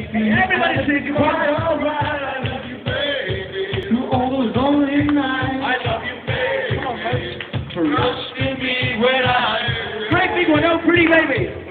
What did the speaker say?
Everybody sing quite alright. I love you, baby. Through all those lonely nights. I love you, baby. For trusting me when I. Great big one, oh pretty baby.